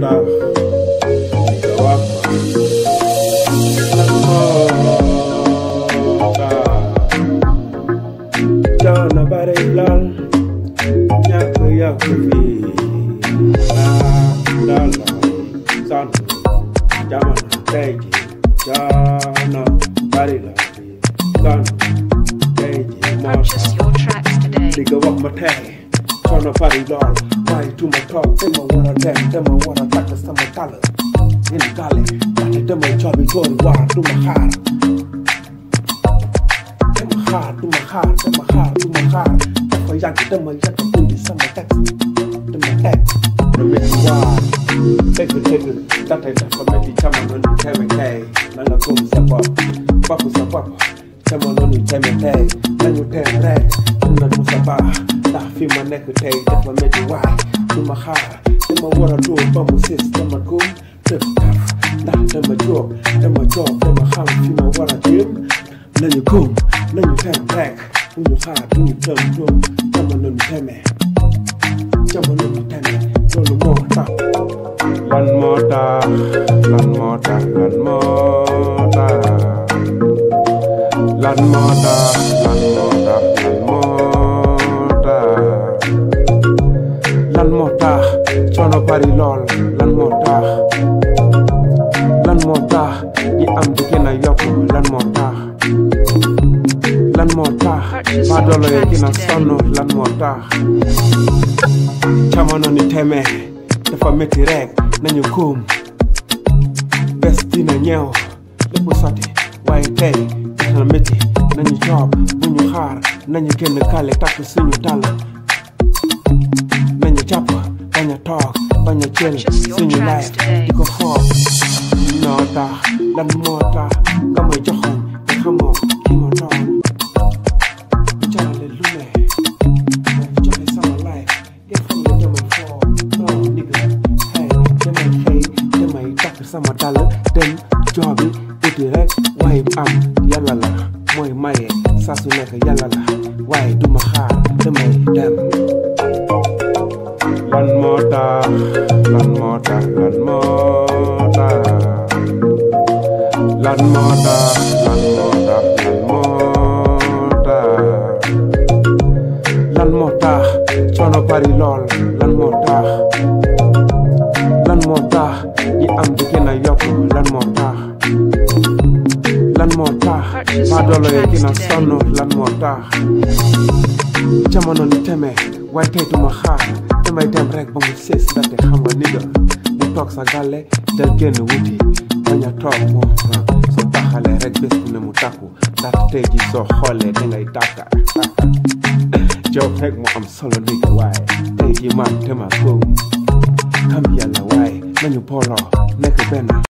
takh jawab lan moo takh coono bari lool ñàkk yàgg fii daal sonn jamono tey ji coono bari lool fii sonn tey ji moo tax di nga wax ma tey coono bari lool waaye tuma toog dama war a dem dama war a takk sama tàll indi gàlle ndaxte damay coobi doori waar duma xaar dafa yàgg dama yàgg indi sama texte dama teg lu metti waar dëgg ndaxte dafa metti jamono ñu teme tey na nga gëm sa bopp jamono ñu teme tey nañu teem rek dina mu sa baax ndax fi ma nekk tey dafa metti waay duma xaar dama war a dóor ba mu sis dama gëm dëf taf ndax dama jóg dama xam fi ma war a jëm nañu gëm nañu teem rek duñu xaar duñu tëm jamono ñu teme loolu moo tax lan moo tax lan moo tax lan moo tax lan moo tax lan moo tax lan moo tax coono bari lool lan moo tax ñi am di gën a yokk lan moo tax baadoolo yi gën a sonn lan moo tax jamono ni teme dafa metti rek nañu góom bés dina ñëw lépp sotti waaye tey dina metti nañu joob bu ñu xaar nañu génn kale takk suñu dàll nañu jàpp bañ a toog bañ a jël suñu life di ko foog noo tax lan moo tax nga may joxoñ te xamoo ki ma doon jarale lu ne joxe sama life ngeen xam ne damay foog non nigga hey damay xëy damay takk sama dàll dem joobi uti rek waaye am yàlla la mooy maye saa su nekk yàlla la waaye duma xaar damay dem lan moo tax lan moo tax lan moo tax lan moo tax lan moo tax lan moo tax coono bari lool lan moo tax ñi am di gën a yokk lan moo tax baadoolo yi gën a sonn lan moo tax jamono ni teme waaye tey duma xaar damay dem rek ba mu sées ndaxte xam nga nigga bu toog sa gàlle del génn wuti bañ a toog moo soo taxalee rek bés bu ne mu takku ndaxte tey ji soo xoolee dangay tàkka job rek mu am solo nigga waaye tey ji man dama góom xam yàlla waaye nañu booloo nekk benn